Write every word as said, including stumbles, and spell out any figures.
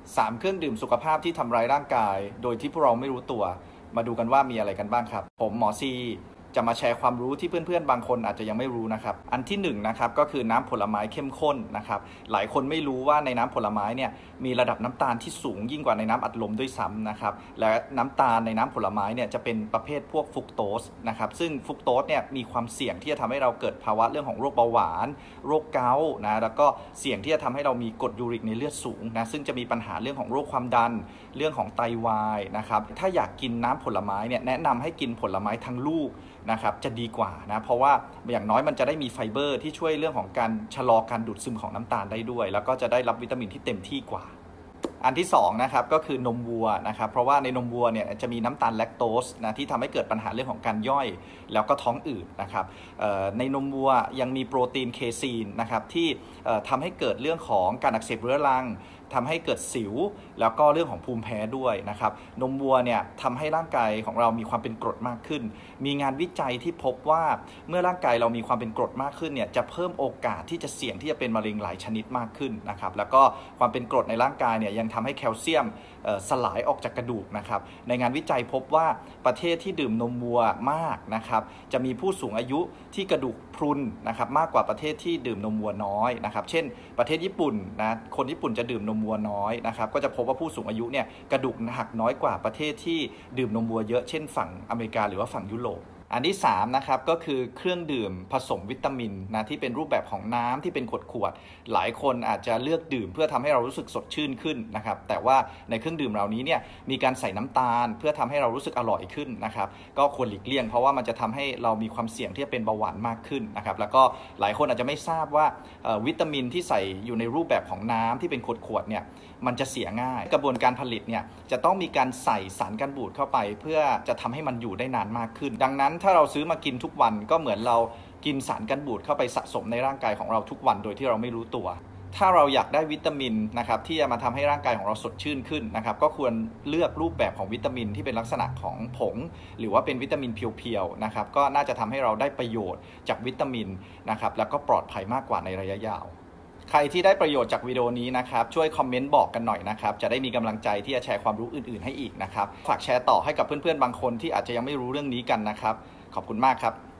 สามเครื่องดื่มสุขภาพที่ทำร้ายร่างกายโดยที่พวกเราไม่รู้ตัวมาดูกันว่ามีอะไรกันบ้างครับผมหมอซีจะมาแชร์ความรู้ที่เพื่อนๆบางคนอาจจะยังไม่รู้นะครับอันที่หนึ่งนะครับก็คือน้ำผลไม้เข้มข้นนะครับหลายคนไม่รู้ว่าในน้ำผลไม้เนี่ยมีระดับน้ำตาลที่สูงยิ่งกว่าในน้ำอัดลมด้วยซ้ำนะครับและน้ำตาลในน้ำผลไม้เนี่ยจะเป็นประเภทพวกฟรุกโตสนะครับซึ่งฟรุกโตสเนี่ยมีความเสี่ยงที่จะทำให้เราเกิดภาวะเรื่องของโรคเบาหวานโรคเกาต์นะแล้วก็เสี่ยงที่จะทำให้เรามีกรดยูริกในเลือดสูงนะซึ่งจะมีปัญหาเรื่องของโรคความดันเรื่องของไตวายนะครับถ้าอยากกินน้ำผลไม้เนี่ยแนะนำให้กินผลไม้ทั้งลูกนะครับจะดีกว่านะเพราะว่าอย่างน้อยมันจะได้มีไฟเบอร์ที่ช่วยเรื่องของการชะลอการดูดซึมของน้ำตาลได้ด้วยแล้วก็จะได้รับวิตามินที่เต็มที่กว่าอันที่สองนะครับก็คือนมวัวนะครับเพราะว่าในนมวัวเนี่ยจะมีน้ำตาลแลคโตสนะที่ทำให้เกิดปัญหาเรื่องของการย่อยแล้วก็ท้องอืดนะครับในนมวัวยังมีโปรตีนเคซีนนะครับที่ทำให้เกิดเรื่องของการอักเสบเรื้อรังทำให้เกิดสิวแล้วก็เรื่องของภูมิแพ้ด้วยนะครับนมวัวเนี่ยทำให้ร่างกายของเรามีความเป็นกรดมากขึ้นมีงานวิจัยที่พบว่าเมื่อร่างกายเรามีความเป็นกรดมากขึ้นเนี่ยจะเพิ่มโอกาสที่จะเสี่ยงที่จะเป็นมะเร็งหลายชนิดมากขึ้นนะครับแล้วก็ความเป็นกรดในร่างกายเนี่ยยังทำให้แคลเซียมสลายออกจากกระดูกนะครับในงานวิจัยพบว่าประเทศที่ดื่มนมวัวมากนะครับจะมีผู้สูงอายุที่กระดูกพรุนนะครับมากกว่าประเทศที่ดื่มนมวัวน้อยนะครับเช่นประเทศญี่ปุ่นนะคนญี่ปุ่นจะดื่มนมวัวน้อยนะครับก็จะพบว่าผู้สูงอายุเนี่ยกระดูกหักน้อยกว่าประเทศที่ดื่มนมวัวเยอะเช่นฝั่งอเมริกาหรือว่าฝั่งยุโรปอันที่สามนะครับก็คือเครื่องดื่มผสมวิตามินนะที่เป็นรูปแบบของน้ำที่เป็นขวดๆหลายคนอาจจะเลือกดื่มเพื่อทำให้เรารู้สึกสดชื่นขึ้นนะครับแต่ว่าในเครื่องดื่มเหล่านี้เนี่ยมีการใส่น้ำตาลเพื่อทำให้เรารู้สึกอร่อยขึ้นนะครับก็ควรหลีกเลี่ยงเพราะว่ามันจะทำให้เรามีความเสี่ยงที่จะเป็นเบาหวานมากขึ้นนะครับแล้วก็หลายคนอาจจะไม่ทราบว่าวิตามินที่ใส่อยู่ในรูปแบบของน้ำที่เป็นขวดๆเนี่ยมันจะเสียง่ายกระบวนการผลิตเนี่ยจะต้องมีการใส่สารกันบูดเข้าไปเพื่อจะทำให้มันอยู่ได้นานมากขึ้นดังนั้นถ้าเราซื้อมากินทุกวันก็เหมือนเรากินสารกันบูดเข้าไปสะสมในร่างกายของเราทุกวันโดยที่เราไม่รู้ตัวถ้าเราอยากได้วิตามินนะครับที่จะมาทำให้ร่างกายของเราสดชื่นขึ้นนะครับก็ควรเลือกรูปแบบของวิตามินที่เป็นลักษณะของผงหรือว่าเป็นวิตามินเพียวๆนะครับก็น่าจะทำให้เราได้ประโยชน์จากวิตามินนะครับแล้วก็ปลอดภัยมากกว่าในระยะยาวใครที่ได้ประโยชน์จากวิดีโอนี้นะครับช่วยคอมเมนต์บอกกันหน่อยนะครับจะได้มีกำลังใจที่จะแชร์ความรู้อื่นๆให้อีกนะครับฝากแชร์ต่อให้กับเพื่อนๆบางคนที่อาจจะยังไม่รู้เรื่องนี้กันนะครับขอบคุณมากครับ